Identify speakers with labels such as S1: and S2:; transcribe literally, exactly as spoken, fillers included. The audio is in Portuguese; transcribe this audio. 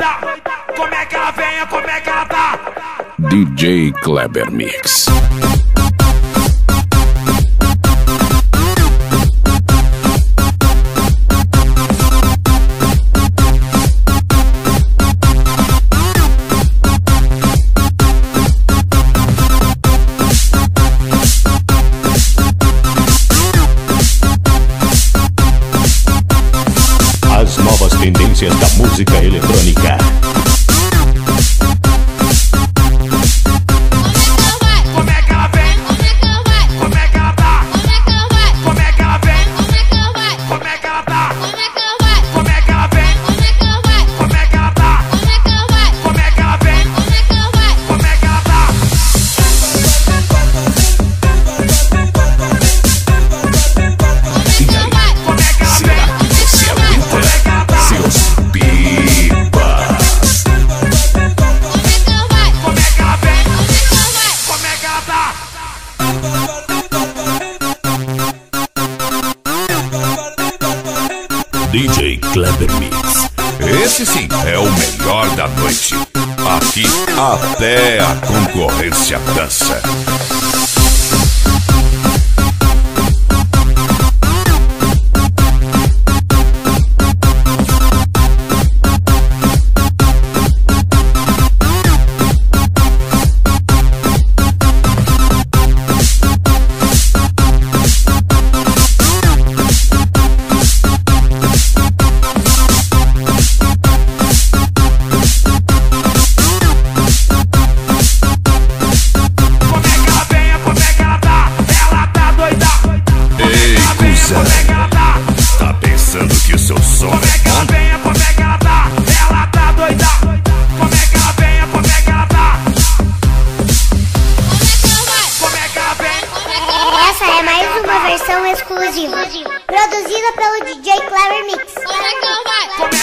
S1: doida? Como é que ela vem? Como é que ela tá?
S2: D J Cleber Mix.
S3: As novas tendências da música eletrônica.
S1: Como é que ela vem? Como é que ela tá? Como é que ela vem? Como é que ela tá? Como é que ela vem? Como é que ela tá? Como é que ela vem? Como é que ela tá?
S2: E aí,
S1: Como é que ela
S2: será
S1: vem?
S2: que você aguenta seus pipas?
S1: Como é que ela vem? Como é que ela tá?
S2: D J Cleber Mix. Esse sim é o melhor da noite. Aqui até a concorrência dança. Tá pensando que o seu som
S1: Como é que ela vem? Como é que ela tá? Ela tá doida? Como é que ela vem? Como é que ela tá? Como é que ela vem?
S4: Essa é mais uma versão exclusiva, produzida pelo D J Cleber Mix.
S1: Como